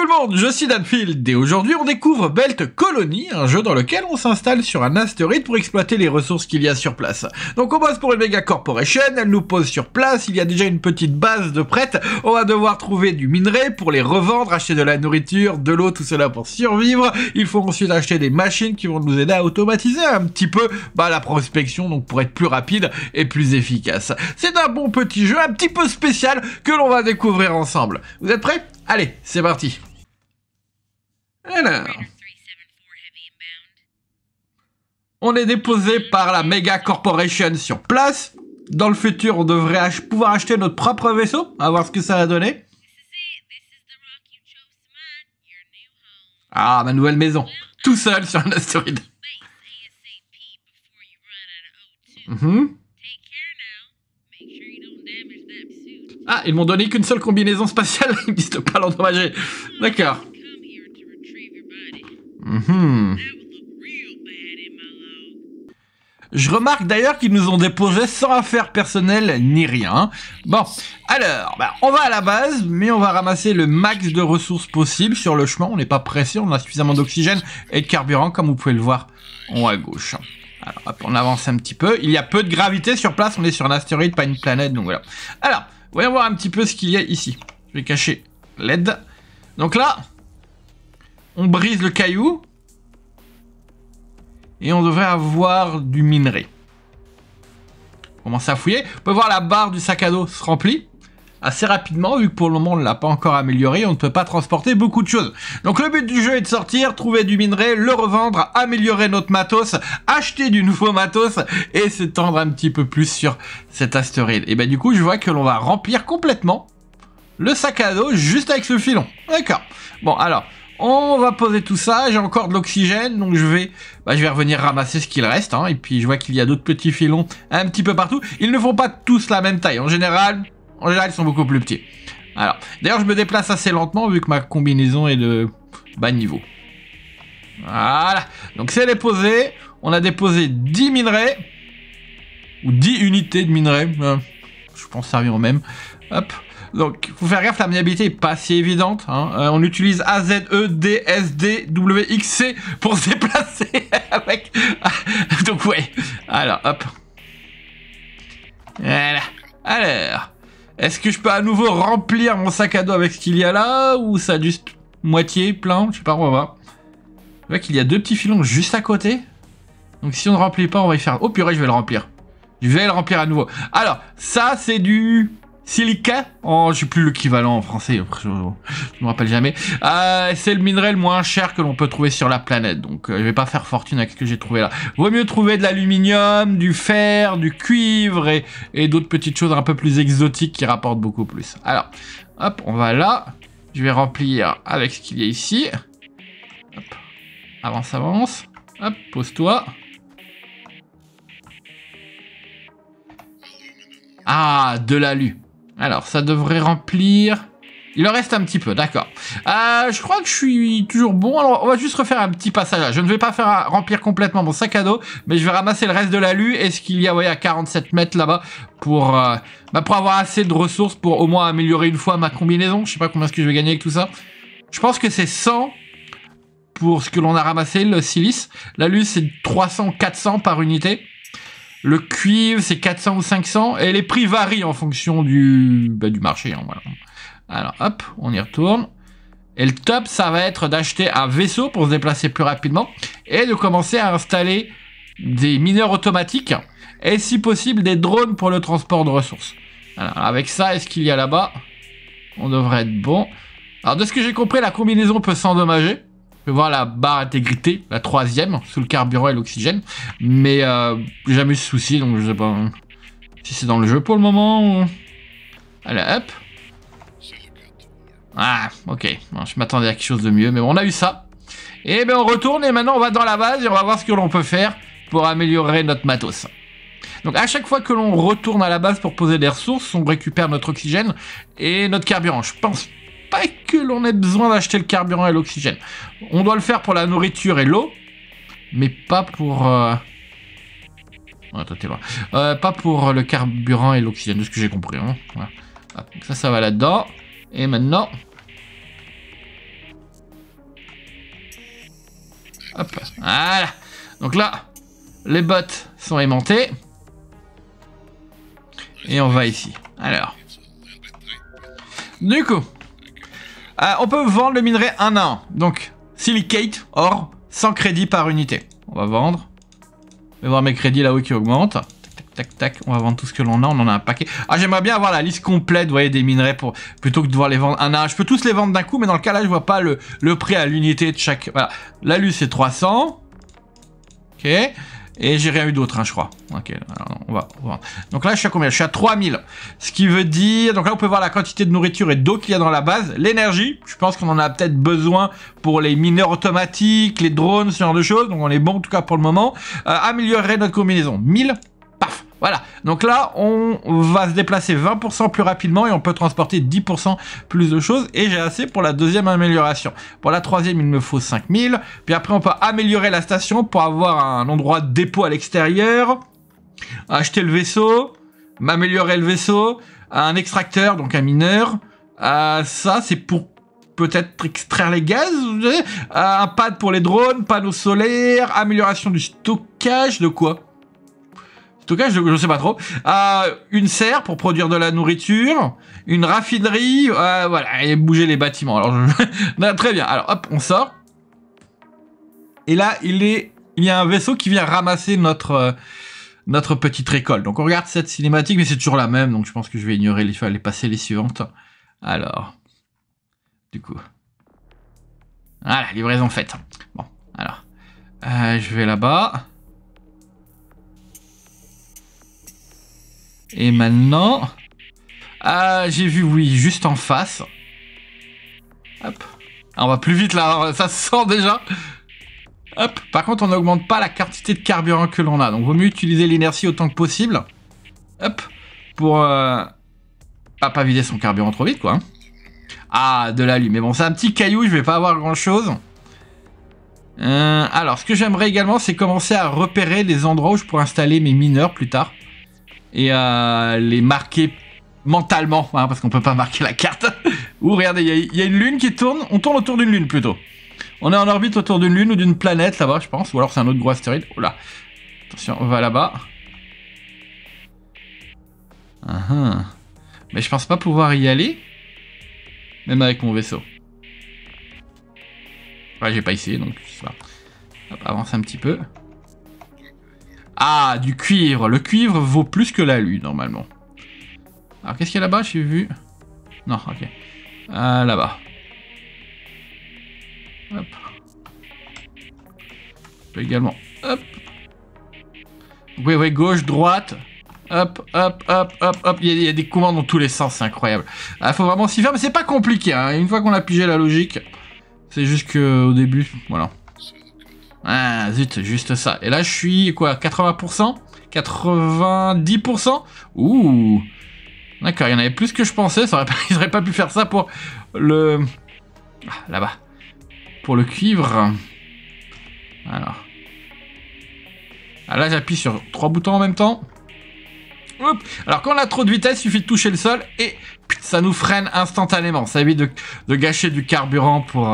monde, je suis Danfield et aujourd'hui on découvre Belt Colony, un jeu dans lequel on s'installe sur un astéroïde pour exploiter les ressources qu'il y a sur place. Donc on bosse pour une méga corporation, elle nous pose sur place, il y a déjà une petite base de prête, on va devoir trouver du minerai pour les revendre, acheter de la nourriture, de l'eau, tout cela pour survivre. Il faut ensuite acheter des machines qui vont nous aider à automatiser un petit peu la prospection, donc pour être plus rapide et plus efficace. C'est un bon petit jeu, un petit peu spécial que l'on va découvrir ensemble. Vous êtes prêts ? Allez, c'est parti. Alors, on est déposé par la Mega Corporation sur place. Dans le futur, on devrait pouvoir acheter notre propre vaisseau, à voir ce que ça va donner. Ah, ma nouvelle maison, tout seul sur un astéroïde. Ah, ils m'ont donné qu'une seule combinaison spatiale, ils me disent de pas l'endommager. D'accord. Je remarque d'ailleurs qu'ils nous ont déposé sans affaire personnelle ni rien. Bon, alors, on va à la base, mais on va ramasser le max de ressources possible sur le chemin. On n'est pas pressé, on a suffisamment d'oxygène et de carburant, comme vous pouvez le voir en haut à gauche. Alors, hop, on avance un petit peu. Il y a peu de gravité sur place, on est sur un astéroïde, pas une planète, donc voilà. Alors, voyons voir un petit peu ce qu'il y a ici. Je vais cacher l'aide. Donc là, on brise le caillou. Et on devrait avoir du minerai. On commence à fouiller. On peut voir la barre du sac à dos se remplit assez rapidement, vu que pour le moment on ne l'a pas encore amélioré, on ne peut pas transporter beaucoup de choses. Donc le but du jeu est de sortir, trouver du minerai, le revendre, améliorer notre matos, acheter du nouveau matos et s'étendre un petit peu plus sur cet astéroïde. Et du coup je vois que l'on va remplir complètement le sac à dos juste avec ce filon. D'accord. Bon alors, on va poser tout ça, j'ai encore de l'oxygène, donc je vais revenir ramasser ce qu'il reste, et puis je vois qu'il y a d'autres petits filons un petit peu partout. Ils ne font pas tous la même taille, en général ils sont beaucoup plus petits. Alors, d'ailleurs je me déplace assez lentement vu que ma combinaison est de bas niveau. Voilà, donc c'est déposé, on a déposé 10 minerais, ou 10 unités de minerais, je pense servir au même, hop. Donc, faut faire gaffe, la maniabilité est pas si évidente. On utilise A, Z, E, D, S, D, W, X, C pour se déplacer avec... Donc, ouais. Alors, hop. Voilà. Alors, est-ce que je peux à nouveau remplir mon sac à dos avec ce qu'il y a là, ou ça a juste moitié plein? Je sais pas, on va voir. Je vois qu'il y a deux petits filons juste à côté. Donc, si on ne remplit pas, on va y faire... Oh purée, je vais le remplir. Je vais le remplir à nouveau. Alors, ça, c'est du... Silica, je sais plus l'équivalent en français, je me rappelle jamais. C'est le minerai le moins cher que l'on peut trouver sur la planète, donc je vais pas faire fortune avec ce que j'ai trouvé là. Vaut mieux trouver de l'aluminium, du fer, du cuivre et d'autres petites choses un peu plus exotiques qui rapportent beaucoup plus. Alors, hop, on va là. Je vais remplir avec ce qu'il y a ici. Hop. Avance, avance. Hop, pose-toi. Ah, de l'alu. Alors, ça devrait remplir... Il en reste un petit peu, d'accord. Je crois que je suis toujours bon. Alors, on va juste refaire un petit passage là. Je ne vais pas faire remplir complètement mon sac à dos, mais je vais ramasser le reste de l'alu. Est-ce qu'il y a, à 47 mètres là-bas pour avoir assez de ressources pour au moins améliorer une fois ma combinaison. Je sais pas combien est-ce que je vais gagner avec tout ça. Je pense que c'est 100 pour ce que l'on a ramassé, le silice. L'alu, c'est 300 ou 400 par unité. Le cuivre, c'est 400 ou 500. Et les prix varient en fonction du marché. Voilà. Alors, hop, on y retourne. Et le top, ça va être d'acheter un vaisseau pour se déplacer plus rapidement. Et de commencer à installer des mineurs automatiques. Et si possible, des drones pour le transport de ressources. Alors, avec ça, est-ce qu'il y a là-bas? On devrait être bon. Alors, de ce que j'ai compris, la combinaison peut s'endommager. On peut voir la barre intégrité, la 3e, sous le carburant et l'oxygène. Mais j'ai jamais eu ce souci, donc je sais pas si c'est dans le jeu pour le moment. Allez, hop. Ah, ok. Bon, je m'attendais à quelque chose de mieux, mais bon, on a eu ça. Et on retourne, et maintenant on va dans la base, et on va voir ce que l'on peut faire pour améliorer notre matos. Donc à chaque fois que l'on retourne à la base pour poser des ressources, on récupère notre oxygène et notre carburant. Je pense pas que l'on ait besoin d'acheter le carburant et l'oxygène. On doit le faire pour la nourriture et l'eau, mais pas pour... Attends, t'es loin. Pas pour le carburant et l'oxygène, de ce que j'ai compris. Voilà. Donc ça va là-dedans. Et maintenant... Hop, voilà. Donc là, les bottes sont aimantées. Et on va ici. Alors. Du coup, on peut vendre le minerai 1 à 1. Donc, silicate, or, 100 crédits par unité. On va vendre. Je vais voir mes crédits là-haut qui augmentent. Tac, tac, on va vendre tout ce que l'on a. On en a un paquet. Ah, j'aimerais bien avoir la liste complète, vous voyez, des minerais plutôt que de devoir les vendre un à un. Je peux tous les vendre d'un coup, mais dans le cas là, je vois pas le prix à l'unité de chaque. Voilà. L'alu, c'est 300. Ok. Et j'ai rien eu d'autre, hein, je crois. Ok, alors, on va voir. Donc là, je suis à combien? Je suis à 3000. Ce qui veut dire... Donc là, on peut voir la quantité de nourriture et d'eau qu'il y a dans la base. L'énergie, je pense qu'on en a peut-être besoin pour les mineurs automatiques, les drones, ce genre de choses. Donc on est bon, en tout cas, pour le moment. Améliorer notre combinaison. 1000. Paf. Voilà. Donc là, on va se déplacer 20% plus rapidement et on peut transporter 10% plus de choses. Et j'ai assez pour la deuxième amélioration. Pour la troisième, il me faut 5000. Puis après, on peut améliorer la station pour avoir un endroit de dépôt à l'extérieur. Acheter le vaisseau. M'améliorer le vaisseau. Un extracteur, donc un mineur. Ça, c'est pour peut-être extraire les gaz. Un pad pour les drones. Panneaux solaires. Amélioration du stockage. De quoi ? Stockage, je sais pas trop. Une serre pour produire de la nourriture, une raffinerie, voilà, et bouger les bâtiments. Alors, non, très bien. Alors, hop, on sort. Et là, il y a un vaisseau qui vient ramasser notre petite récolte. Donc, on regarde cette cinématique, mais c'est toujours la même. Donc, je pense que je vais ignorer les passer les suivantes. Alors, du coup, voilà, livraison faite. Bon, alors, je vais là-bas. Et maintenant, j'ai vu, oui, juste en face. Hop. On va plus vite là, ça se sent déjà. Hop. Par contre, on n'augmente pas la quantité de carburant que l'on a. Donc, vaut mieux utiliser l'inertie autant que possible. Hop. Pour pas vider son carburant trop vite, quoi. Ah, de l'alu. Mais bon, c'est un petit caillou, je vais pas avoir grand-chose. Alors, ce que j'aimerais également, c'est commencer à repérer les endroits où je pourrais installer mes mineurs plus tard. Et les marquer mentalement, hein, parce qu'on peut pas marquer la carte. Ouh, regardez, il y a une lune qui tourne. On tourne autour d'une lune plutôt. On est en orbite autour d'une lune ou d'une planète là-bas, je pense. Ou alors c'est un autre gros astéroïde. Oh là. Attention, on va là-bas. Mais je pense pas pouvoir y aller. Même avec mon vaisseau. Ouais, j'ai pas essayé, donc je sais pas. Hop, avance un petit peu. Ah, du cuivre. Le cuivre vaut plus que l'alu, normalement. Alors, qu'est-ce qu'il y a là-bas? J'ai vu... Non, ok. Là-bas. Hop. Je peux également... Hop. Oui, oui, gauche, droite. Hop, hop, hop, hop, hop. Il y a des commandes dans tous les sens, c'est incroyable. Il faut vraiment s'y faire, mais c'est pas compliqué. Hein. Une fois qu'on a pigé la logique, c'est juste qu'au début, voilà. Ah, zut, juste ça. Et là, je suis, quoi, 80%? 90%? Ouh. D'accord, il y en avait plus que je pensais. Ils auraient pas pu faire ça pour le... Ah, là-bas. Pour le cuivre. Alors. Ah, là, j'appuie sur 3 boutons en même temps. Hop. Alors, quand on a trop de vitesse, il suffit de toucher le sol et ça nous freine instantanément. Ça évite de gâcher du carburant pour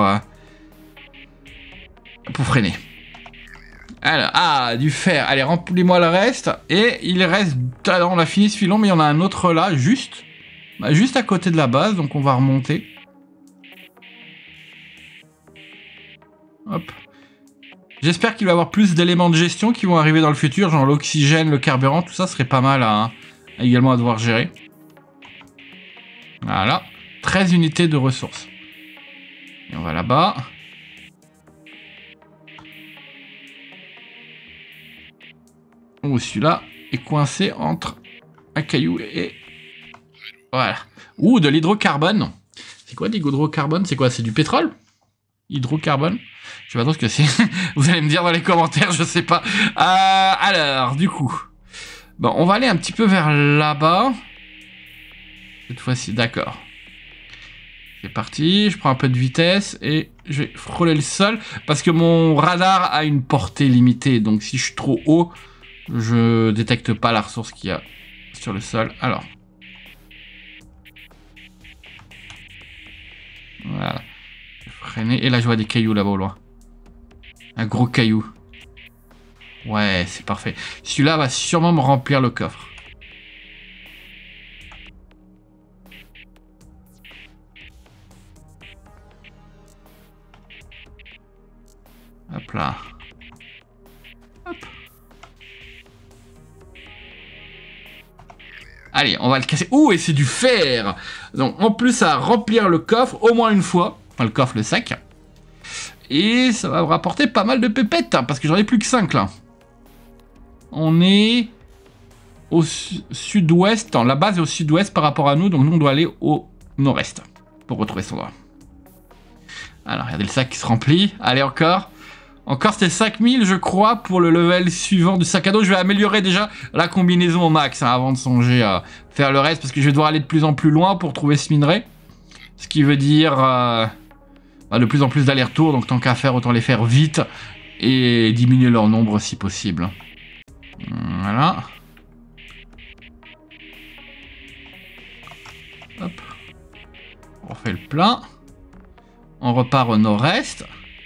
freiner. Alors, du fer. Allez, remplis-moi le reste. Et il reste... Alors, on a fini ce filon, mais il y en a un autre là, juste à côté de la base. Donc, on va remonter. Hop. J'espère qu'il va y avoir plus d'éléments de gestion qui vont arriver dans le futur. Genre l'oxygène, le carburant, tout ça serait pas mal également à devoir gérer. Voilà. 13 unités de ressources. Et on va là-bas. Oh, celui-là est coincé entre un caillou et... Voilà. Ouh, de l'hydrocarbone. C'est quoi de l'hydrocarbone? C'est quoi? C'est du pétrole? Hydrocarbone? Je sais pas trop ce que c'est. Vous allez me dire dans les commentaires, je sais pas. Alors, du coup... Bon, on va aller un petit peu vers là-bas. Cette fois-ci, d'accord. C'est parti, je prends un peu de vitesse et je vais frôler le sol. Parce que mon radar a une portée limitée. Donc si je suis trop haut... Je détecte pas la ressource qu'il y a sur le sol. Alors. Voilà. Je vais freiner. Et là, je vois des cailloux là-bas au loin. Un gros caillou. Ouais, c'est parfait. Celui-là va sûrement me remplir le coffre. Hop là. Hop. Allez, on va le casser. Ouh, et c'est du fer. Donc, en plus, ça va remplir le coffre au moins une fois. Enfin, le coffre, le sac. Et ça va me rapporter pas mal de pépettes, hein, parce que j'en ai plus que 5, là. On est au sud-ouest. La base est au sud-ouest par rapport à nous. Donc, nous, on doit aller au nord-est pour retrouver son endroit. Alors, regardez le sac qui se remplit. Allez, encore. Encore, c'était 5000, je crois, pour le level suivant du sac à dos. Je vais améliorer déjà la combinaison au max, hein, avant de songer à faire le reste, parce que je vais devoir aller de plus en plus loin pour trouver ce minerai. Ce qui veut dire de plus en plus d'allers-retours, donc tant qu'à faire, autant les faire vite et diminuer leur nombre si possible. Voilà. Hop. On refait le plein. On repart au nord-est.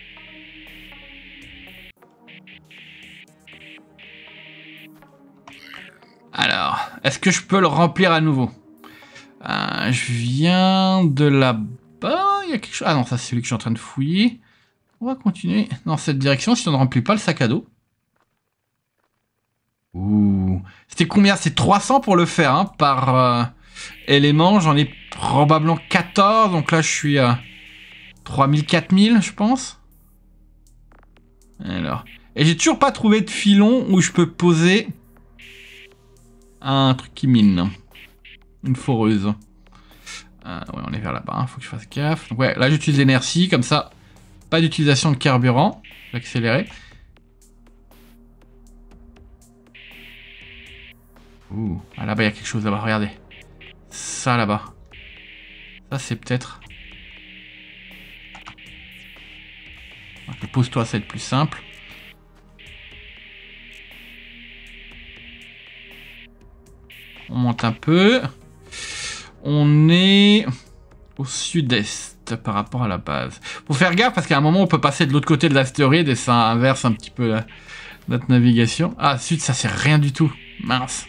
Alors, est-ce que je peux le remplir à nouveau? Je viens de là-bas. Il y a quelque chose. Ah non, ça c'est celui que je suis en train de fouiller. On va continuer dans cette direction si on ne remplit pas le sac à dos. Ouh. C'était combien? C'est 300 pour le faire, hein, par élément. J'en ai probablement 14. Donc là, je suis à 3000, 4000, je pense. Alors. Et j'ai toujours pas trouvé de filon où je peux poser un truc qui mine. Une foreuse. Ouais, on est vers là-bas, hein. Faut que je fasse gaffe. Donc ouais, là j'utilise l'énergie, comme ça. Pas d'utilisation de carburant. Je vais accélérer. Ouh, ah, là-bas il y a quelque chose là-bas, regardez. Ça là-bas. Ça c'est peut-être... Pose-toi, ça va être plus simple. On monte un peu. On est au sud-est par rapport à la base. Faut faire gaffe parce qu'à un moment on peut passer de l'autre côté de l'astéroïde et ça inverse un petit peu notre navigation. Ah, sud, ça sert rien du tout. Mince.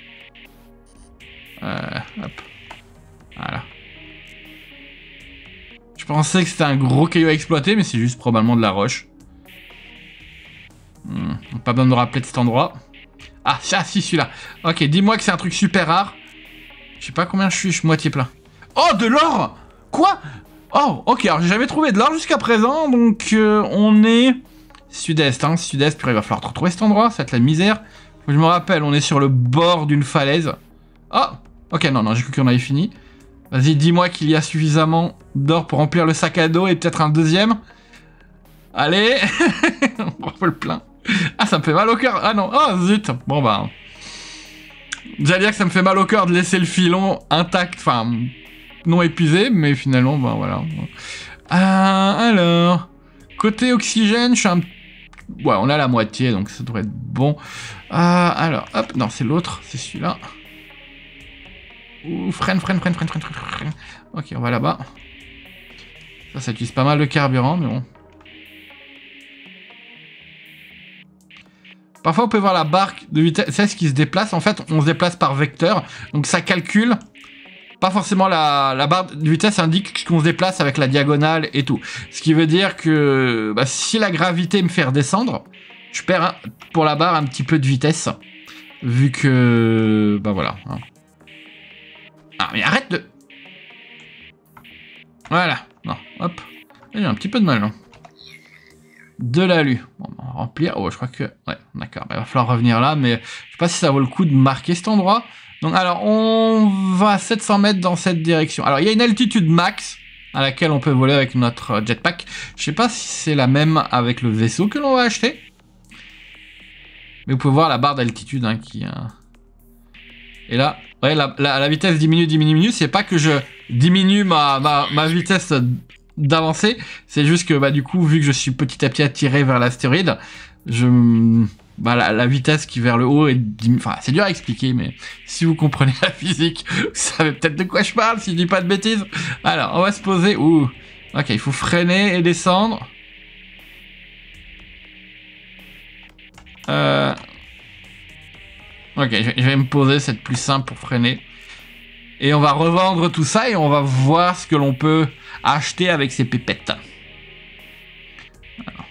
Hop. Voilà. Je pensais que c'était un gros caillou à exploiter, mais c'est juste probablement de la roche. Pas besoin de me rappeler de cet endroit. Ah, si, celui-là. Ok, dis-moi que c'est un truc super rare. Je sais pas combien je suis moitié plein. Oh, de l'or! Quoi? Oh, ok, alors j'ai jamais trouvé de l'or jusqu'à présent, donc on est sud-est, hein, sud-est, puis il va falloir retrouver cet endroit, ça va être la misère. Je me rappelle, on est sur le bord d'une falaise. Oh, ok, non, j'ai cru qu'on avait fini. Vas-y, dis-moi qu'il y a suffisamment d'or pour remplir le sac à dos et peut-être un deuxième. Allez, on refait le plein. Ah, ça me fait mal au cœur. Ah non, oh zut. Bon bah... J'allais dire que ça me fait mal au cœur de laisser le filon intact, enfin, non épuisé, mais finalement, bah voilà. Alors, côté oxygène, je suis un... Ouais, on a la moitié, donc ça devrait être bon. Alors, hop, non, c'est l'autre, c'est celui-là. Ouh, freine. Ok, on va là-bas. Ça utilise pas mal de carburant, mais bon. Parfois, on peut voir la barre de vitesse qui se déplace. En fait, on se déplace par vecteur. Donc, ça calcule. Pas forcément la barre de vitesse indique qu'on se déplace avec la diagonale et tout. Ce qui veut dire que si la gravité me fait redescendre, je perds pour la barre un petit peu de vitesse. Vu que... Bah voilà. Ah, mais arrête de... Voilà. Non, hop. J'ai un petit peu de mal, hein. De l'alu. Bon, on va remplir. Oh, je crois que... Ouais, d'accord. Il va falloir revenir là, mais je sais pas si ça vaut le coup de marquer cet endroit. Donc, alors, on va à 700 mètres dans cette direction. Alors, il y a une altitude max à laquelle on peut voler avec notre jetpack. Je sais pas si c'est la même avec le vaisseau que l'on va acheter. Mais vous pouvez voir la barre d'altitude, hein, qui... Et là, ouais, la vitesse diminue. C'est pas que je diminue ma vitesse d'avancer, c'est juste que du coup, vu que je suis petit à petit attiré vers l'astéroïde, la vitesse qui vers le haut est enfin, c'est dur à expliquer, mais si vous comprenez la physique, vous savez peut-être de quoi je parle si je dis pas de bêtises. Alors, on va se poser. Ouh, ok, il faut freiner et descendre. Ok, je vais me poser, c'est plus simple pour freiner. Et on va revendre tout ça et on va voir ce que l'on peut acheter avec ces pépettes. Alors.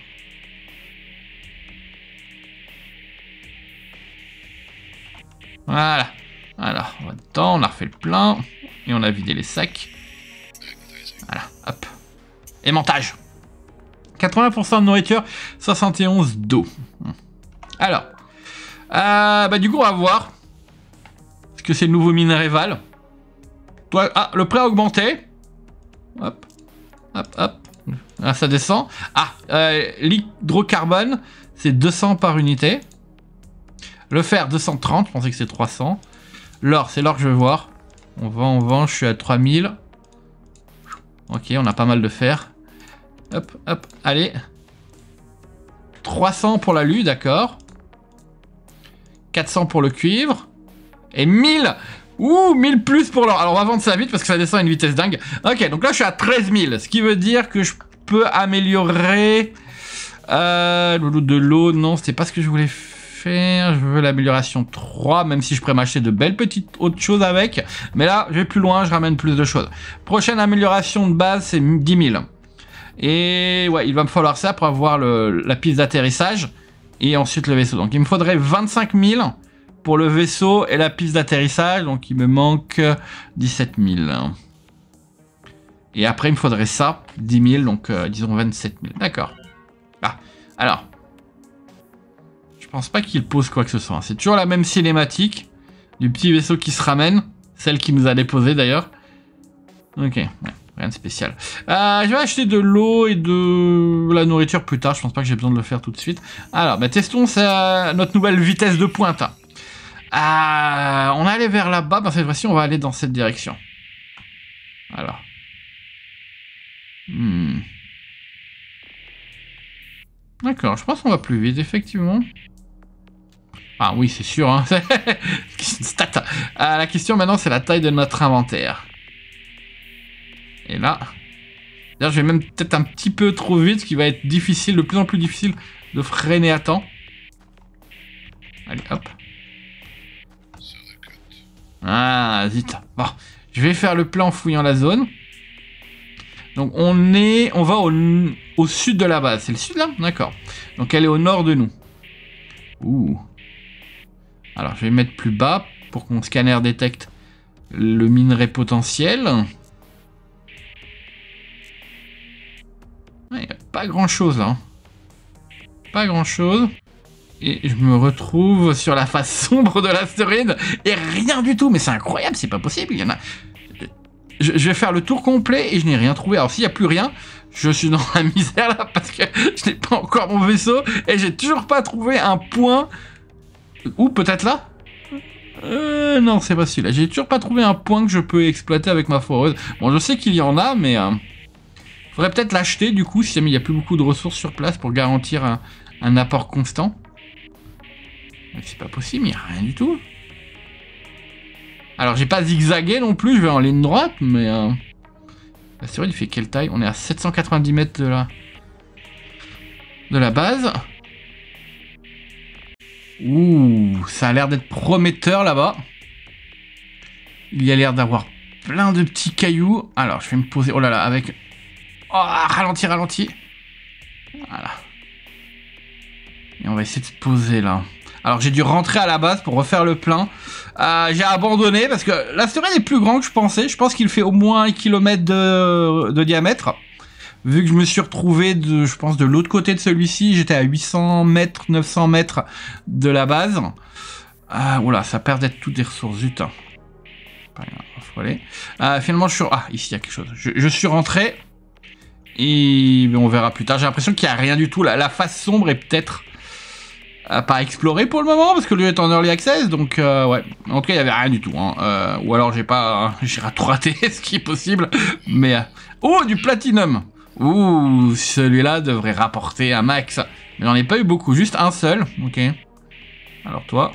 Voilà. Alors, on va dedans, on a refait le plein. Et on a vidé les sacs. Voilà, hop. Aimantage. 80% de nourriture, 71 d'eau. Alors. Du coup, on va voir. Est-ce que c'est le nouveau minéral? Toi, ah, le prix a augmenté. Hop. Hop, hop. Là, ça descend. Ah, l'hydrocarbone, c'est 200 par unité. Le fer, 230. Je pensais que c'est 300. L'or, c'est l'or que je veux voir. On vend. Je suis à 3000. Ok, on a pas mal de fer. Hop, hop. Allez. 300 pour l'alu, d'accord. 400 pour le cuivre. Et 1000. Ouh, 1000 plus pour l'or. Alors on va vendre ça vite parce que ça descend à une vitesse dingue. Ok, donc là je suis à 13 000. Ce qui veut dire que je peux améliorer... de l'eau, non, c'était pas ce que je voulais faire. Je veux l'amélioration 3, même si je pourrais m'acheter de belles petites autres choses avec. Mais là, je vais plus loin, je ramène plus de choses. Prochaine amélioration de base, c'est 10 000. Et ouais, il va me falloir ça pour avoir la piste d'atterrissage. Et ensuite le vaisseau. Donc il me faudrait 25 000 pour le vaisseau et la piste d'atterrissage. Donc il me manque 17 000. Et après il me faudrait ça, 10 000, donc disons 27 000. D'accord. Ah, alors. Je pense pas qu'il pose quoi que ce soit. C'est toujours la même cinématique du petit vaisseau qui se ramène. Celle qui nous a déposé d'ailleurs. Ok, ouais. Rien de spécial. Je vais acheter de l'eau et de la nourriture plus tard. Je pense pas que j'ai besoin de le faire tout de suite. Alors, testons notre nouvelle vitesse de pointe. On allait vers là-bas. Cette fois-ci, on va aller dans cette direction. Alors. D'accord, je pense qu'on va plus vite, effectivement. Ah oui, c'est sûr. Hein. Stat. La question maintenant, c'est la taille de notre inventaire. Et là, d'ailleurs, je vais même peut-être un petit peu trop vite, ce qui va être difficile, de plus en plus difficile de freiner à temps. Allez, hop. Ah, zut. Bon, je vais faire le plan en fouillant la zone. Donc, on va au sud de la base. C'est le sud, là? D'accord. Donc, elle est au nord de nous. Ouh. Alors, je vais mettre plus bas pour que mon scanner détecte le minerai potentiel. Il n'y a pas grand chose là. Pas grand chose. Et je me retrouve sur la face sombre de l'astéroïde. Et rien du tout. Mais c'est incroyable, c'est pas possible. Il y en a... Je vais faire le tour complet et je n'ai rien trouvé. Alors s'il n'y a plus rien, je suis dans la misère là. Parce que je n'ai pas encore mon vaisseau. Et j'ai toujours pas trouvé un point. Ou peut-être là. Non, c'est pas celui-là. J'ai toujours pas trouvé un point que je peux exploiter avec ma foreuse. Bon, je sais qu'il y en a, mais... faudrait peut-être l'acheter du coup, si jamais il n'y a plus beaucoup de ressources sur place pour garantir un apport constant. Mais c'est pas possible, il n'y a rien du tout. Alors j'ai pas zigzagué non plus, je vais en ligne droite, mais... c'est vrai, il fait quelle taille? On est à 790 mètres de la base. Ouh, ça a l'air d'être prometteur là-bas. Il y a l'air d'avoir plein de petits cailloux. Alors je vais me poser, oh là là, avec... Oh, ralenti, ralenti. Voilà. Et on va essayer de se poser là. Alors j'ai dû rentrer à la base pour refaire le plein. J'ai abandonné parce que l'astéroïde est plus grand que je pensais. Je pense qu'il fait au moins 1 km de diamètre. Vu que je me suis retrouvé je pense de l'autre côté de celui-ci, j'étais à 800 mètres, 900 mètres de la base. Oula, ça perd d'être toutes des ressources, zut. Pas grave, faut aller. Finalement je suis... Ah, ici il y a quelque chose. Je suis rentré. Et on verra plus tard. J'ai l'impression qu'il n'y a rien du tout. La face sombre est peut-être pas explorée pour le moment parce que lui est en early access. Donc ouais. En tout cas, il n'y avait rien du tout. Hein. Ou alors j'ai tout raté, ce qui est possible. Mais oh, du platinum. Ouh, celui-là devrait rapporter un max. Mais j'en ai pas eu beaucoup, juste un seul. Ok. Alors toi.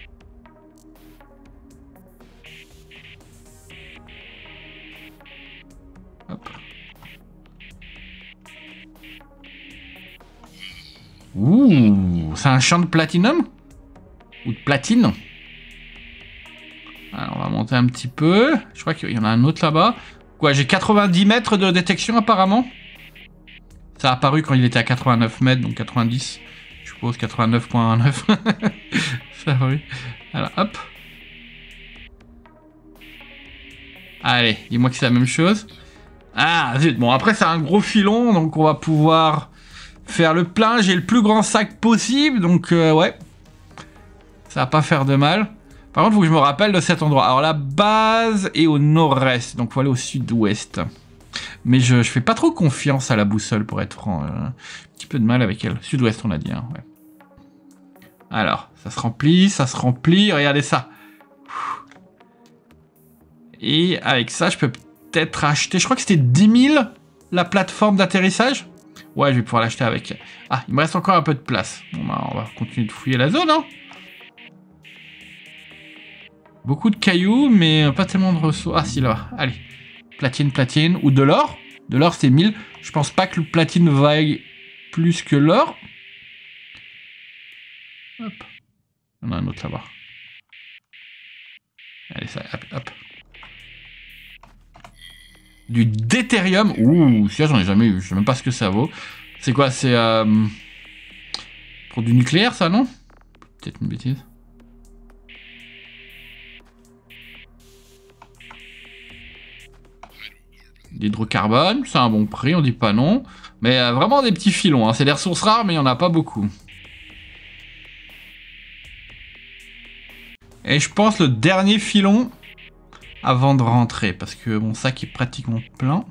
Hop. Ouh, c'est un champ de platinum? Ou de platine? Alors, on va monter un petit peu. Je crois qu'il y en a un autre là-bas. Quoi, j'ai 90 mètres de détection apparemment. Ça a apparu quand il était à 89 mètres, donc 90. Je suppose 89.9. Ça a apparu. Alors, hop. Allez, dis-moi que c'est la même chose. Ah, zut. Bon, après, c'est un gros filon, donc on va pouvoir faire le plein. J'ai le plus grand sac possible, donc ouais. Ça va pas faire de mal. Par contre, il faut que je me rappelle de cet endroit. Alors, la base est au nord-est, donc il faut aller au sud-ouest. Mais je fais pas trop confiance à la boussole, pour être franc. Un petit peu de mal avec elle. Sud-ouest, on a dit. Hein, ouais. Alors, ça se remplit. Regardez ça. Et avec ça, je peux peut-être acheter... Je crois que c'était 10 000, la plateforme d'atterrissage. Ouais, je vais pouvoir l'acheter avec... Ah, il me reste encore un peu de place. Bon, bah, on va continuer de fouiller la zone, hein. Beaucoup de cailloux, mais pas tellement de ressources. Ah, si, là. Allez. Platine. Ou de l'or. De l'or, c'est 1000. Je pense pas que le platine vaille plus que l'or. Hop. Il y en a un autre là-bas. Allez, ça, hop. Du deutérium. Ouh, ça, j'en ai jamais eu. Je sais même pas ce que ça vaut. C'est quoi? C'est pour du nucléaire, ça, non? Peut-être une bêtise. L'hydrocarbone, c'est un bon prix, on dit pas non. Mais vraiment des petits filons, hein. C'est des ressources rares, mais il n'y en a pas beaucoup. Et je pense le dernier filon avant de rentrer, parce que mon sac est pratiquement plein.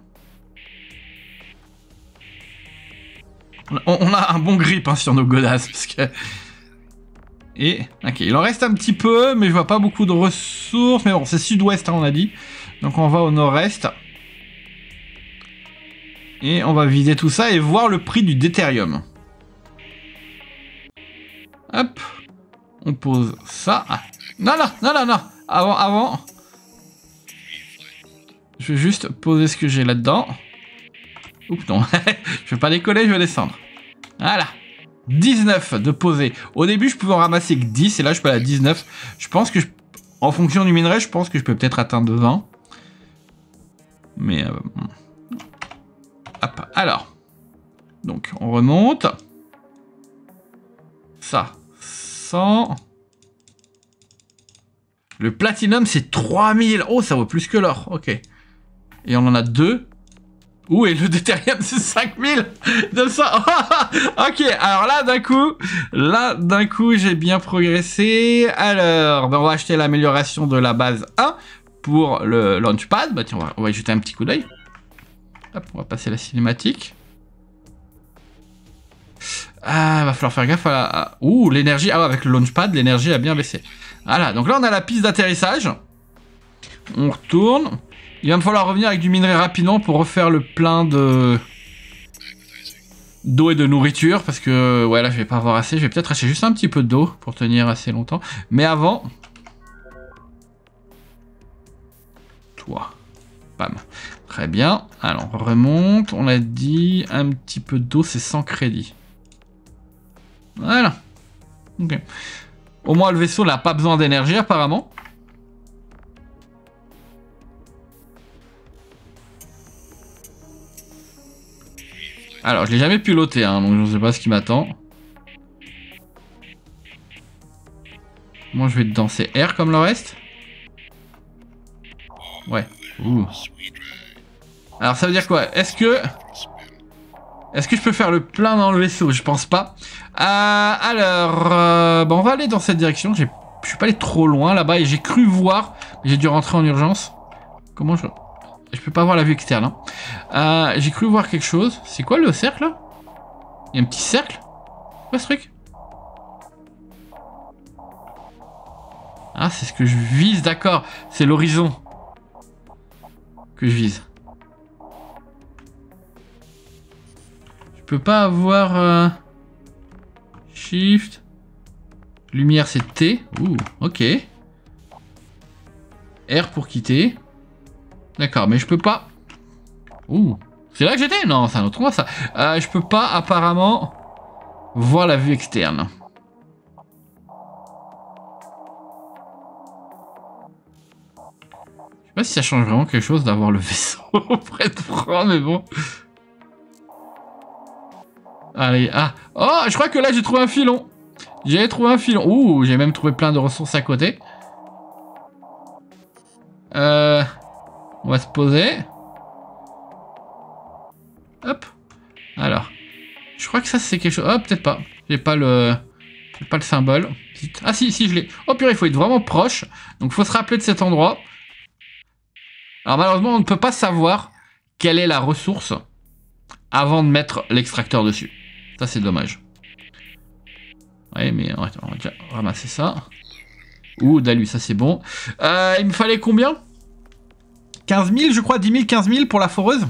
On a un bon grip hein, sur nos godasses, parce que... Et, ok, il en reste un petit peu, mais je vois pas beaucoup de ressources. Mais bon, c'est sud-ouest, hein, on a dit. Donc on va au nord-est. Et on va vider tout ça et voir le prix du deutérium. Hop. On pose ça. Ah. Non. Avant. Je vais juste poser ce que j'ai là-dedans. Oups, non. Je vais pas décoller, je vais descendre. Voilà. 19 de poser. Au début, je pouvais en ramasser que 10 et là, je peux aller à 19. Je pense que, en fonction du minerai, je pense que je peux peut-être atteindre 20. Mais... Hop, alors. Donc, on remonte. Ça. 100. Le platinum, c'est 3000. Oh, ça vaut plus que l'or. Ok. Et on en a 2. Ouh, et le deutérium, c'est 5000. 200. Ok, alors là, d'un coup, j'ai bien progressé. Alors, ben, on va acheter l'amélioration de la base 1 pour le launchpad. Bah, tiens, on va y jeter un petit coup d'œil. Hop, on va passer la cinématique. Ah, va falloir faire gaffe à la... Ouh, l'énergie... Ah ouais, avec le launchpad, l'énergie a bien baissé. Voilà, donc là, on a la piste d'atterrissage. On retourne. Il va me falloir revenir avec du minerai rapidement pour refaire le plein de... d'eau et de nourriture. Parce que, ouais, là, je vais pas avoir assez. Je vais peut-être acheter juste un petit peu d'eau pour tenir assez longtemps. Mais avant... Toi. Bam. Très bien. Alors, on remonte. On a dit un petit peu d'eau, c'est 100 crédits. Voilà. Ok. Au moins, le vaisseau n'a pas besoin d'énergie, apparemment. Alors, je l'ai jamais piloté, hein, donc je ne sais pas ce qui m'attend. Moi, je vais danser R comme le reste. Ouais. Ouh. Alors, ça veut dire quoi? Est-ce que je peux faire le plein dans le vaisseau? Je pense pas. Alors, bon, on va aller dans cette direction. Je suis pas allé trop loin là-bas et j'ai cru voir. J'ai dû rentrer en urgence. Comment je peux pas voir la vue externe. Hein. J'ai cru voir quelque chose. C'est quoi le cercle là? Il y a un petit cercle? Quoi ce truc? Ah, c'est ce que je vise, d'accord. C'est l'horizon que je vise. Je peux pas avoir... Shift. Lumière, c'est T. Ouh, ok. R pour quitter. D'accord, mais je peux pas... Ouh, c'est là que j'étais? Non, c'est un autre endroit, ça. Je peux pas, apparemment, voir la vue externe. Je sais pas si ça change vraiment quelque chose d'avoir le vaisseau près de franc, mais bon. Allez, ah. Oh, je crois que là, j'ai trouvé un filon. J'ai trouvé un filon. Ouh, j'ai même trouvé plein de ressources à côté. On va se poser. Hop. Alors. Je crois que ça, c'est quelque chose... Oh, peut-être pas. J'ai pas le symbole. Ah si, si, je l'ai. Oh purée, il faut être vraiment proche. Donc, il faut se rappeler de cet endroit. Alors, malheureusement, on ne peut pas savoir quelle est la ressource avant de mettre l'extracteur dessus. Ça, c'est dommage. Ouais, mais on va déjà ramasser ça. Ouh, d'alu, ça c'est bon. Il me fallait combien? 15 000, je crois, 10 000, 15 000 pour la foreuse.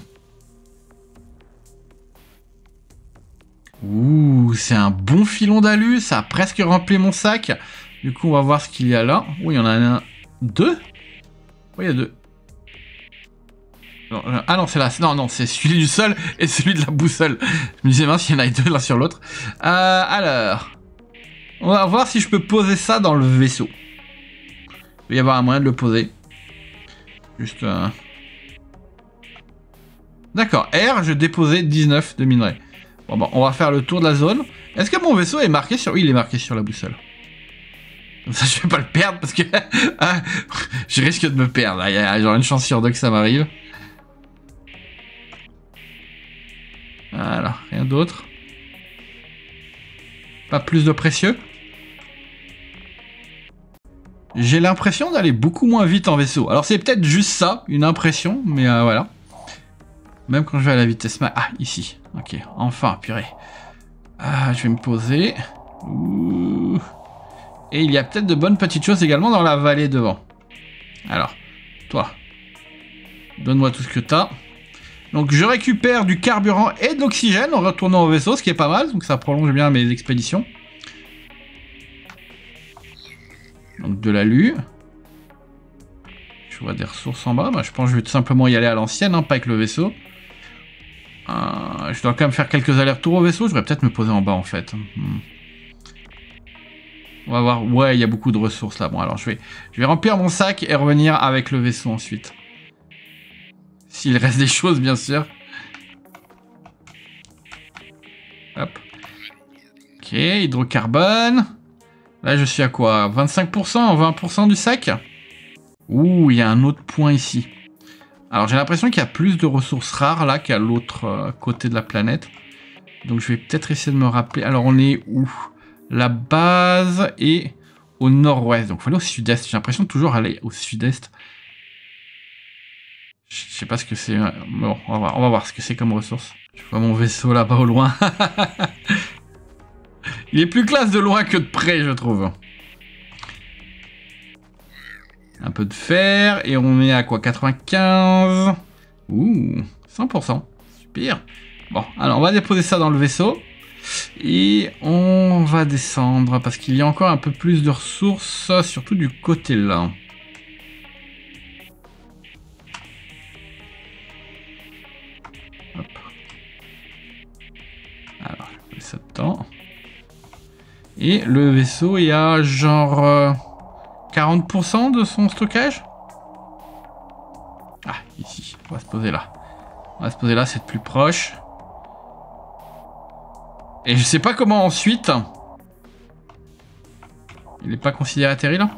Ouh, c'est un bon filon d'alu, ça a presque rempli mon sac. Du coup, on va voir ce qu'il y a là. Oui, il y en a un, deux. Oui, il y a deux. Non, ah non, c'est là. Non, non, c'est celui du sol et celui de la boussole. Je me disais, mince, il y en a deux l'un sur l'autre. Alors, on va voir si je peux poser ça dans le vaisseau. Il va y avoir un moyen de le poser. Juste... D'accord, R, je déposais 19 de minerais. Bon, on va faire le tour de la zone. Est-ce que mon vaisseau est marqué sur... Oui, il est marqué sur la boussole. Comme ça, je vais pas le perdre parce que... je risque de me perdre. Il y a genre une chance sur deux que ça m'arrive. Voilà, rien d'autre. Pas plus de précieux. J'ai l'impression d'aller beaucoup moins vite en vaisseau. Alors c'est peut-être juste ça, une impression, mais voilà. Même quand je vais à la vitesse max... Ah, ici. Ok, enfin, purée. Je vais me poser. Ouh. Et il y a peut-être de bonnes petites choses également dans la vallée devant. Alors, toi. Donne-moi tout ce que t'as. Donc je récupère du carburant et de l'oxygène en retournant au vaisseau, ce qui est pas mal. Donc ça prolonge bien mes expéditions. Donc de l'alu. Je vois des ressources en bas. Bah, je pense que je vais tout simplement y aller à l'ancienne, hein, pas avec le vaisseau. Je dois quand même faire quelques allers-retours au vaisseau. Je devrais peut-être me poser en bas en fait. On va voir. Ouais, il y a beaucoup de ressources là. Bon, alors je vais remplir mon sac et revenir avec le vaisseau ensuite. S'il reste des choses, bien sûr. Hop. Ok, hydrocarbone. Là, je suis à quoi? 25%, 20% du sac? Ouh, il y a un autre point ici. Alors, j'ai l'impression qu'il y a plus de ressources rares là qu'à l'autre côté de la planète. Donc, je vais peut-être essayer de me rappeler. Alors, on est où? La base est au nord-ouest. Donc, il faut aller au sud-est. J'ai l'impression de toujours aller au sud-est. Je sais pas ce que c'est. Bon, on va voir ce que c'est comme ressource. Je vois mon vaisseau là-bas au loin. Il est plus classe de loin que de près, je trouve. Un peu de fer. Et on est à quoi? 95. Ouh, 100%. Super. Bon, alors on va déposer ça dans le vaisseau. Et on va descendre. Parce qu'il y a encore un peu plus de ressources. Surtout du côté là. Hop. Alors, je mets ça dedans. Et le vaisseau est à genre 40% de son stockage. Ah, ici. On va se poser là. On va se poser là, c'est plus proche. Et je sais pas comment ensuite... Il n'est pas considéré atterri là?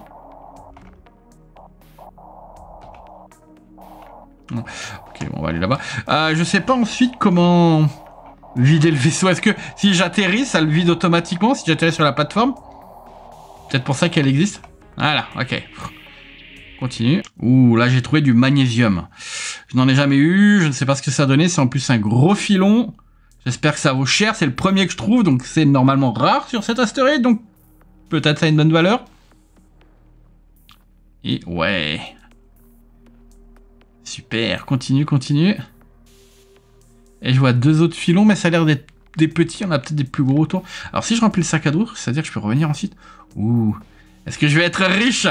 Non. Ok, bon, on va aller là-bas. Je sais pas ensuite comment... vider le vaisseau. Est-ce que si j'atterris, ça le vide automatiquement si j'atterris sur la plateforme? Peut-être pour ça qu'elle existe. Voilà, ok. Continue. Ouh, là j'ai trouvé du magnésium. Je n'en ai jamais eu, je ne sais pas ce que ça donnait. C'est en plus un gros filon. J'espère que ça vaut cher. C'est le premier que je trouve, donc c'est normalement rare sur cet astéroïde. Donc peut-être ça a une bonne valeur. Et ouais. Super, continue, continue. Et je vois deux autres filons, mais ça a l'air d'être des petits. On a peut-être des plus gros autour. Alors si je remplis le sac à dos, c'est-à-dire que je peux revenir ensuite. Ouh. Est-ce que je vais être riche?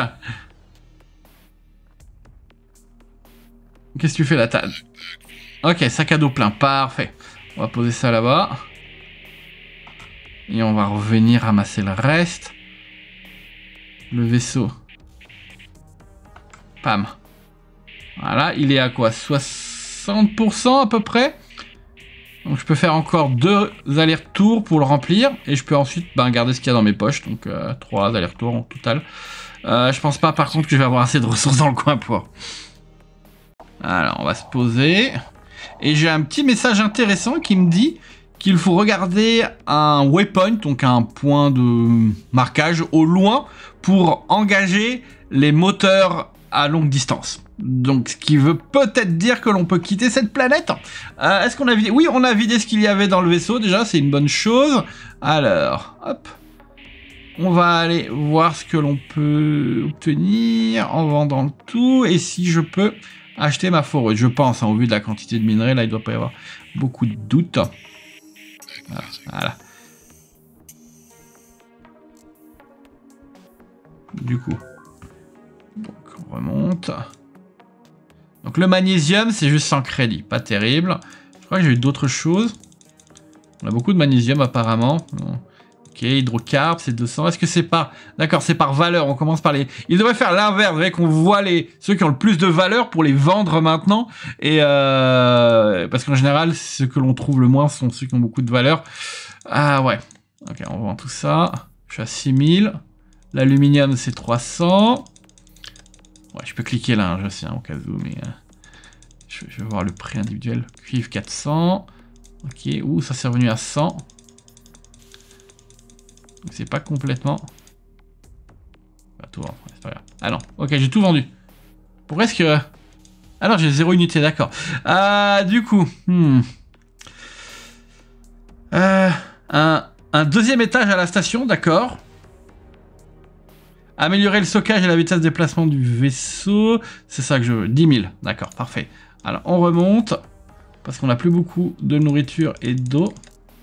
Qu'est-ce que tu fais là? Ok, sac à dos plein. Parfait. On va poser ça là-bas. Et on va revenir ramasser le reste. Le vaisseau. Pam. Voilà, il est à quoi? 60% à peu près. Donc je peux faire encore 2 allers-retours pour le remplir. Et je peux ensuite garder ce qu'il y a dans mes poches. Donc 3 allers-retours en total. Je pense pas par contre que je vais avoir assez de ressources dans le coin pour... Alors on va se poser. Et j'ai un petit message intéressant qui me dit qu'il faut regarder un waypoint, donc un point de marquage au loin pour engager les moteurs à longue distance. Donc ce qui veut peut-être dire que l'on peut quitter cette planète. Est-ce qu'on a vidé? Oui, on a vidé ce qu'il y avait dans le vaisseau déjà, c'est une bonne chose. Alors, hop. On va aller voir ce que l'on peut obtenir en vendant le tout. Et si je peux acheter ma foreuse, je pense, au vu de la quantité de minerais, là il doit pas y avoir beaucoup de doutes. Voilà. Du coup, donc on remonte. Donc le magnésium, c'est juste sans crédit, pas terrible. Je crois que j'ai eu d'autres choses. On a beaucoup de magnésium apparemment. Ok, hydrocarbures, c'est 200. Est-ce que c'est pas... D'accord, c'est par valeur. On commence par les... Il devrait faire l'inverse. Vous voyez qu'on voit ceux qui ont le plus de valeur pour les vendre maintenant. Et parce qu'en général, ceux que l'on trouve le moins sont ceux qui ont beaucoup de valeur. Ah ouais. Ok, on vend tout ça. Je suis à 6000. L'aluminium, c'est 300. Ouais, je peux cliquer là, je sais, au cas où, mais... je vais voir le prix individuel. Cuivre, 400. Ok, ouh, ça s'est revenu à 100. C'est pas complètement... Pas tout vendre, c'est pas grave. Ah non, ok, j'ai tout vendu. Pourquoi est-ce que... Ah non, j'ai 0 unité, d'accord. Du coup... Un deuxième étage à la station, d'accord. Améliorer le stockage et la vitesse de déplacement du vaisseau. C'est ça que je veux. 10 000, d'accord, parfait. Alors, on remonte. Parce qu'on n'a plus beaucoup de nourriture et d'eau.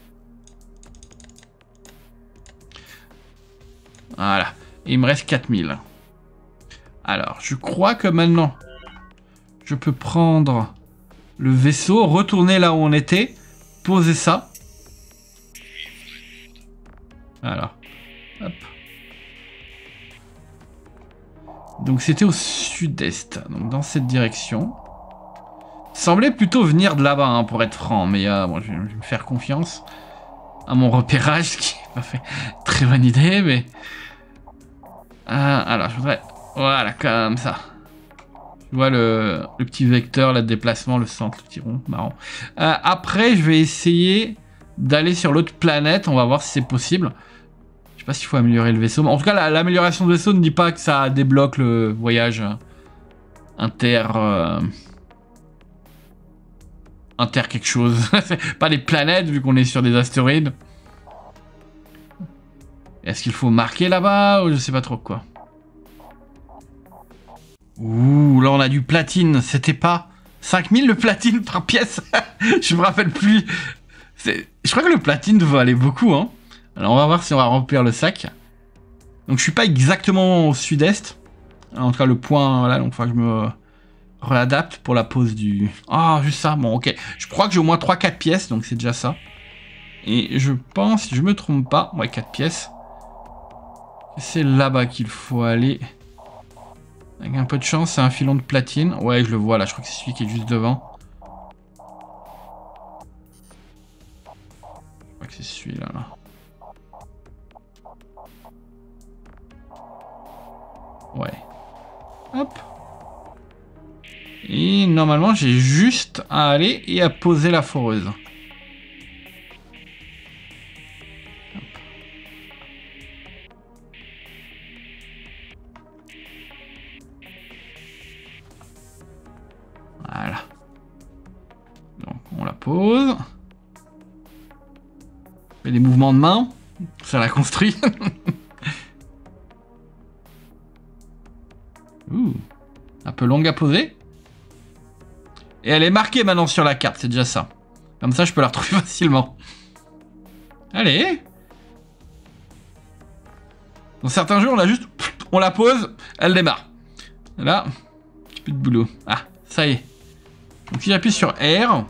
Voilà. Et il me reste 4000. Alors, je crois que maintenant, je peux prendre le vaisseau, retourner là où on était, poser ça. Alors, hop. Donc c'était au sud-est, donc dans cette direction. Semblait plutôt venir de là-bas, hein, pour être franc, mais bon, je vais me faire confiance à mon repérage, ce qui m'a fait très bonne idée, mais... alors, je voudrais... Voilà, comme ça. Je vois le petit vecteur, là, de déplacement, le centre, le petit rond, marrant. Après, je vais essayer d'aller sur l'autre planète, on va voir si c'est possible. Je sais pas s'il faut améliorer le vaisseau, mais en tout cas, l'amélioration du vaisseau ne dit pas que ça débloque le voyage inter quelque chose. Pas des planètes, vu qu'on est sur des astéroïdes. Est-ce qu'il faut marquer là-bas, ou je sais pas trop quoi. Ouh, là on a du platine, c'était pas 5000 le platine par pièce. Je me rappelle plus. Je crois que le platine doit aller beaucoup, hein. Alors on va voir si on va remplir le sac. Donc je suis pas exactement au sud-est. En tout cas le point, voilà, donc il faut que je me réadapte pour la pose du... Ah, juste ça, bon ok. Je crois que j'ai au moins 3-4 pièces, donc c'est déjà ça. Et je pense, si je me trompe pas, ouais 4 pièces. C'est là-bas qu'il faut aller. Avec un peu de chance, c'est un filon de platine. Ouais, je le vois là, je crois que c'est celui qui est juste devant. Je crois que c'est celui-là, là. Ouais. Hop. Et normalement, j'ai juste à aller et à poser la foreuse. Hop. Voilà. Donc, on la pose. On fait des mouvements de main. Ça la construit. Ouh. Un peu longue à poser. Et elle est marquée maintenant sur la carte, c'est déjà ça. Comme ça, je peux la retrouver facilement. Allez. Dans certains jeux, on a juste... On la pose, elle démarre. Là, un petit peu de boulot. Ah, ça y est. Donc si j'appuie sur R...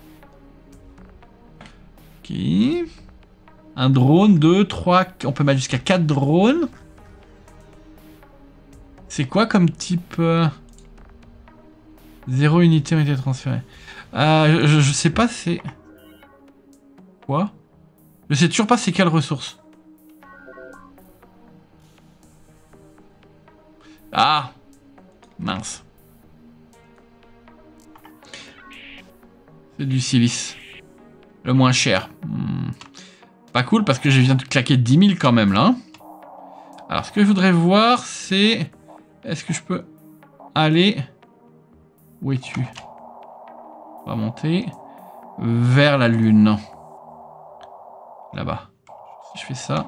Ok. Un drone, 2, 3... On peut mettre jusqu'à 4 drones. C'est quoi comme type... 0 unité ont été transférées. Je sais pas c'est... Quoi? Je sais toujours pas c'est quelle ressource. Ah! Mince. C'est du silice. Le moins cher. Pas cool parce que je viens de claquer 10 000 quand même là. Alors ce que je voudrais voir c'est... Est-ce que je peux aller... Où es-tu? On va monter vers la lune. Là-bas. Si je fais ça...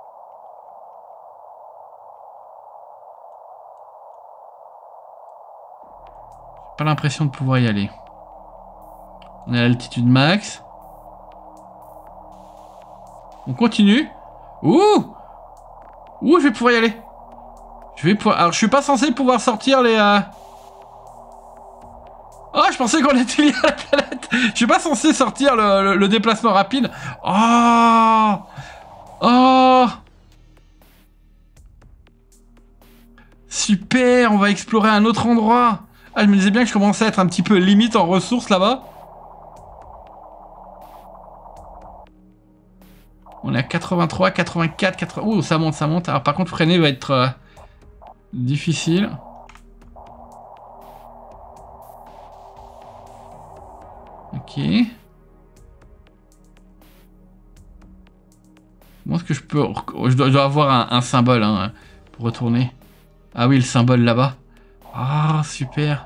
J'ai pas l'impression de pouvoir y aller. On est à l'altitude max. On continue. Ouh! Ouh, je vais pouvoir y aller. Je vais pouvoir... Alors, je suis pas censé pouvoir sortir les... Oh, je pensais qu'on était lié à la planète. Je suis pas censé sortir le déplacement rapide. Oh! Oh! Super, on va explorer un autre endroit. Ah, je me disais bien que je commençais à être un petit peu limite en ressources là-bas. On est à 83, 84, 80... Ouh, ça monte, ça monte. Alors par contre, freiner va être difficile. Ok. Comment est-ce que je peux... Je dois avoir un symbole hein, pour retourner. Ah oui, le symbole là-bas. Ah, super.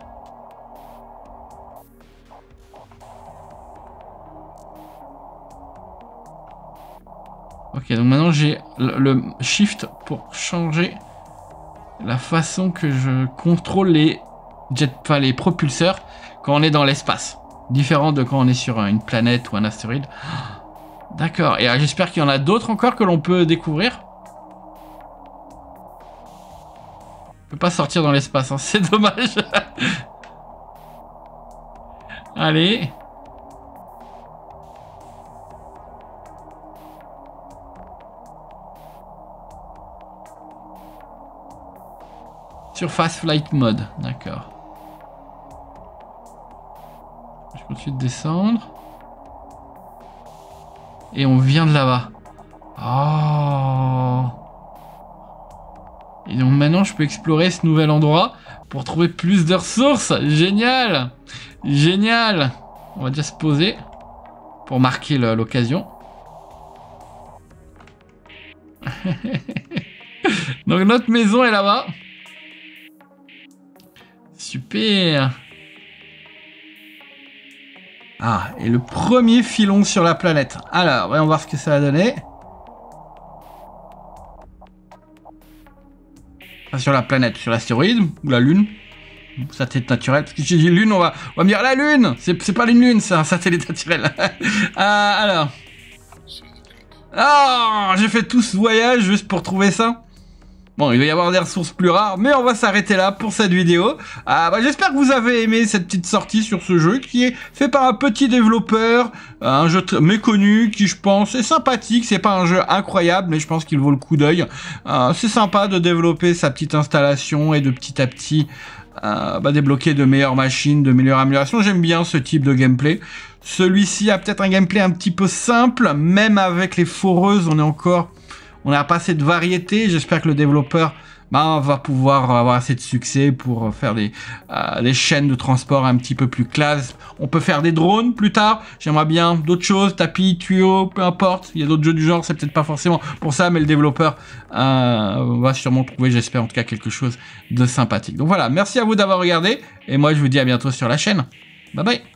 Ok, donc maintenant j'ai le shift pour changer la façon que je contrôle les les propulseurs quand on est dans l'espace. Différent de quand on est sur une planète ou un astéroïde. D'accord, et j'espère qu'il y en a d'autres encore que l'on peut découvrir. On peut pas sortir dans l'espace, hein, c'est dommage. Allez. Surface Flight Mode, d'accord. Je continue de descendre. Et on vient de là-bas. Oh. Et donc maintenant je peux explorer ce nouvel endroit pour trouver plus de ressources. Génial. Génial. On va déjà se poser pour marquer l'occasion. Donc notre maison est là-bas. Super. Ah, et le premier filon sur la planète. Alors, voyons voir ce que ça va donner. Enfin, sur la planète, sur l'astéroïde ou la Lune. Satellite naturel. Parce que j'ai dit Lune, on va me dire la Lune. C'est pas une Lune, c'est un satellite naturel. Alors. Oh, j'ai fait tout ce voyage juste pour trouver ça. Bon, il va y avoir des ressources plus rares, mais on va s'arrêter là pour cette vidéo. J'espère que vous avez aimé cette petite sortie sur ce jeu qui est fait par un petit développeur, un jeu méconnu qui, je pense, est sympathique. C'est pas un jeu incroyable, mais je pense qu'il vaut le coup d'œil. C'est sympa de développer sa petite installation et de petit à petit débloquer de meilleures machines, de meilleures améliorations. J'aime bien ce type de gameplay. Celui-ci a peut-être un gameplay un petit peu simple, même avec les foreuses, on n'a pas assez de variété. J'espère que le développeur va pouvoir avoir assez de succès pour faire des chaînes de transport un petit peu plus classe. On peut faire des drones plus tard. J'aimerais bien d'autres choses, tapis, tuyaux, peu importe. Il y a d'autres jeux du genre, c'est peut-être pas forcément pour ça, mais le développeur va sûrement trouver, j'espère en tout cas, quelque chose de sympathique. Donc voilà, merci à vous d'avoir regardé. Et moi, je vous dis à bientôt sur la chaîne. Bye bye.